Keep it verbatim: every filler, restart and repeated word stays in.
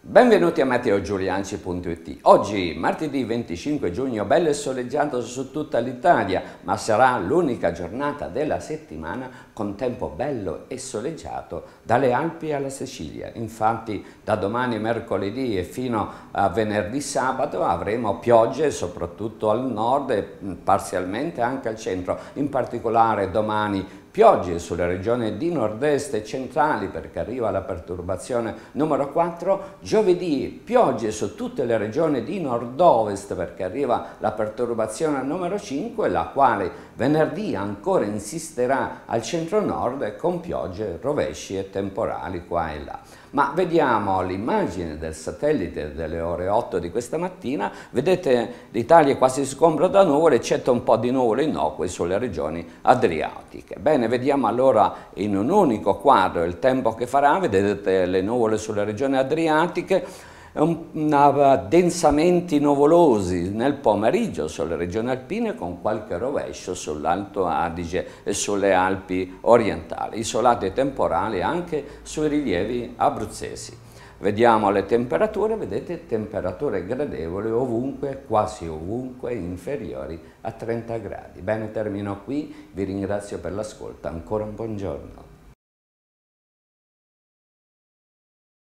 Benvenuti a meteo giulianci punto it. Oggi, martedì venticinque giugno, bello e soleggiato su tutta l'Italia, ma sarà l'unica giornata della settimana con tempo bello e soleggiato dalle Alpi alla Sicilia. Infatti, da domani mercoledì e fino a venerdì sabato avremo piogge soprattutto al nord e parzialmente anche al centro, in particolare domani piogge sulle regioni di nord-est e centrali perché arriva la perturbazione numero quattro, giovedì piogge su tutte le regioni di nord-ovest perché arriva la perturbazione numero cinque, la quale venerdì ancora insisterà al centro-nord con piogge, rovesci e temporali qua e là. Ma vediamo l'immagine del satellite delle ore otto di questa mattina, vedete l'Italia è quasi sgombra da nuvole, eccetto un po' di nuvole innocue sulle regioni adriatiche. Bene, vediamo allora in un unico quadro il tempo che farà, vedete le nuvole sulle regioni adriatiche, una, densamente nuvolosi nel pomeriggio sulle regioni alpine con qualche rovescio sull'Alto Adige e sulle Alpi orientali, isolati e temporali anche sui rilievi abruzzesi. Vediamo le temperature, vedete temperature gradevoli ovunque, quasi ovunque, inferiori a trenta gradi. Bene, termino qui, vi ringrazio per l'ascolto, ancora un buongiorno.